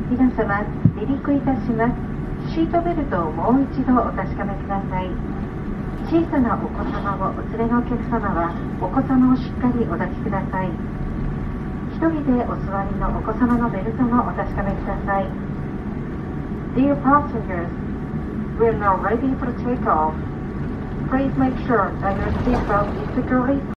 皆様、離陸いたします。シートベルトをもう一度お確かめください。小さなお子様をお連れのお客様は、お子様をしっかりお抱きください。一人でお座りのお子様のベルトもお確かめください。Dear passengers, we are now ready for takeoff. Please make sure that your seatbelt is securely